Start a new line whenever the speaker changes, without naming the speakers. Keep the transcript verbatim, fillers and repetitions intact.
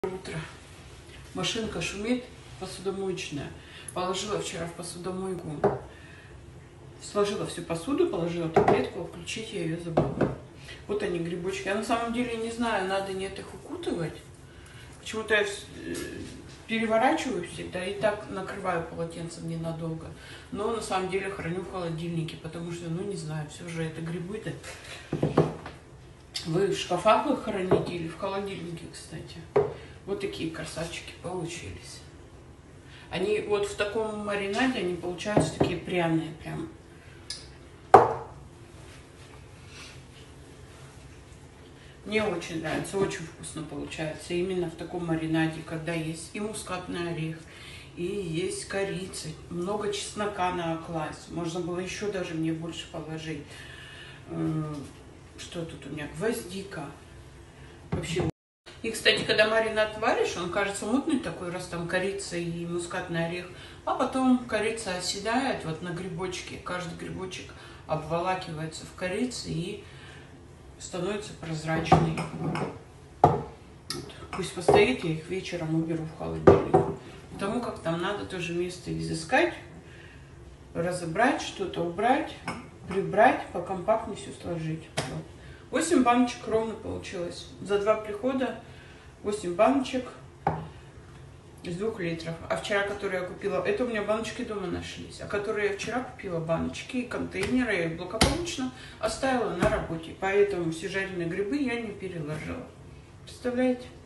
Утро. Машинка шумит, посудомоечная. Положила вчера в посудомойку. Сложила всю посуду, положила таблетку, включить я ее забыла. Вот они, грибочки. Я на самом деле не знаю, надо нет их укутывать. Почему-то я переворачиваю всегда и так накрываю полотенцем ненадолго. Но на самом деле храню в холодильнике, потому что, ну не знаю, все же это грибы-то. Вы в шкафах их храните или в холодильнике, кстати? Вот такие красавчики получились. Они вот в таком маринаде, они получаются такие пряные прям. Мне очень нравится, очень вкусно получается. Именно в таком маринаде, когда есть и мускатный орех, и есть корица, много чеснока на окласть. Можно было еще даже мне больше положить. Что тут у меня? Гвоздика. Вообще. И, кстати, когда маринад варишь, он кажется мутный такой, раз там корица и мускатный орех. А потом корица оседает вот на грибочке. Каждый грибочек обволакивается в корице и становится прозрачный. Вот. Пусть постоит, я их вечером уберу в холодильник. Потому как там надо тоже место изыскать, разобрать, что-то убрать, прибрать, покомпактнее все сложить. Вот. восемь баночек ровно получилось. За два прихода восемь баночек из двух литров. А вчера, которые я купила, это у меня баночки дома нашлись. А которые я вчера купила, баночки и контейнеры, я их благополучно оставила на работе. Поэтому все жареные грибы я не переложила. Представляете?